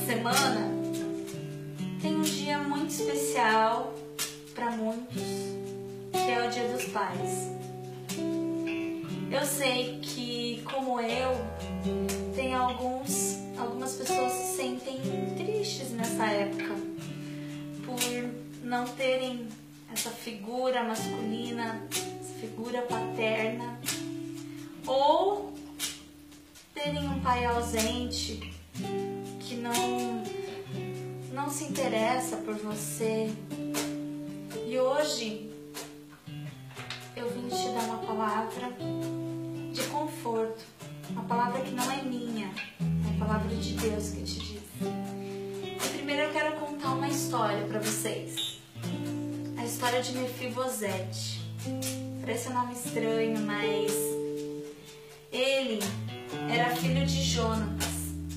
semana tem um dia muito especial para muitos, que é o Dia dos Pais. Eu sei que, como eu, tem algumas pessoas se sentem tristes nessa época por não terem essa figura masculina, essa figura paterna, ou terem um pai ausente que não se interessa por você. E hoje eu vim te dar uma palavra de conforto, uma palavra que não é minha, é a palavra de Deus que te diz. E primeiro eu quero contar uma história para vocês, a história de Mefibosete. Parece um nome estranho, mas ele era filho de Jonatas.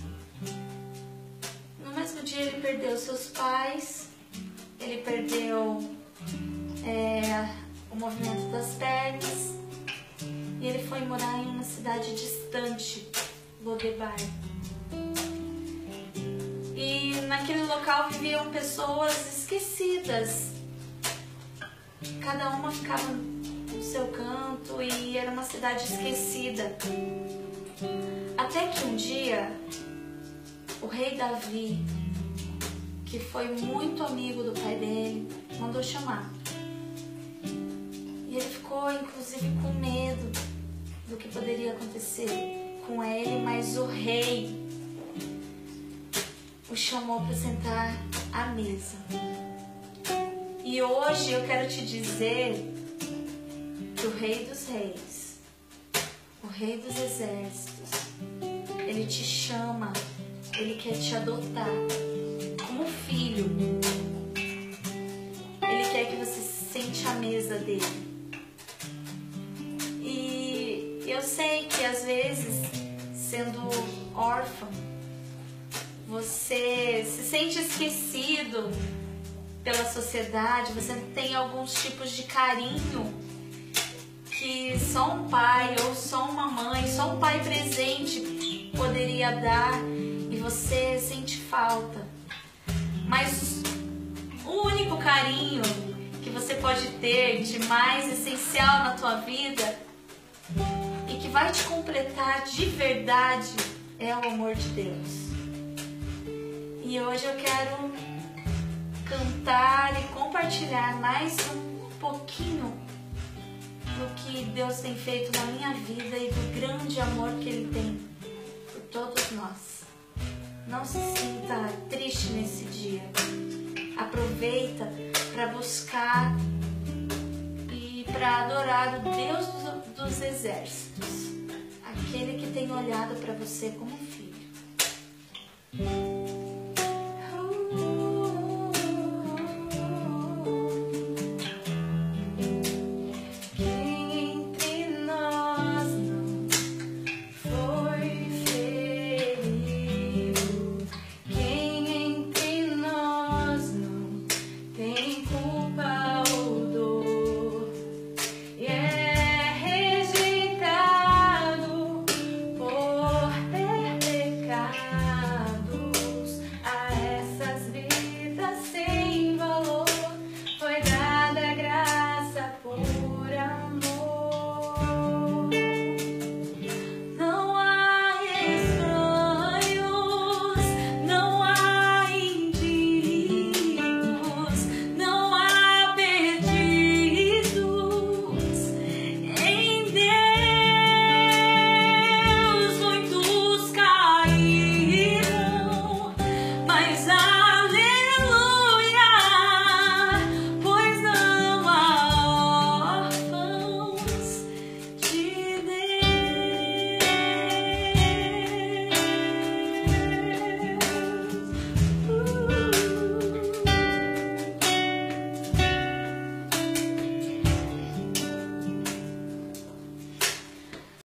No mesmo dia ele perdeu seus pais, ele perdeu o movimento das pernas e ele foi morar em uma cidade distante, Lodebar. E naquele local viviam pessoas esquecidas, cada uma ficava no seu canto e era uma cidade esquecida. Até que um dia o rei Davi, que foi muito amigo do pai dele, mandou chamar. E ele ficou inclusive com medo do que poderia acontecer com ele, mas o rei o chamou para sentar à mesa. E hoje eu quero te dizer que o Rei dos Reis, o Rei dos Exércitos, ele te chama, ele quer te adotar como filho. Ele quer que você se sente à mesa dele. E eu sei que às vezes, sendo órfão, você se sente esquecido pela sociedade, você tem alguns tipos de carinho que só um pai ou só uma mãe, só um pai presente poderia dar e você sente falta. Mas o único carinho que você pode ter de mais essencial na tua vida e que vai te completar de verdade é o amor de Deus. E hoje eu quero cantar e compartilhar mais um pouquinho do que Deus tem feito na minha vida e do grande amor que Ele tem por todos nós. Não se sinta triste nesse dia. Aproveita para buscar e para adorar o Deus dos exércitos, aquele que tem olhado para você como filho.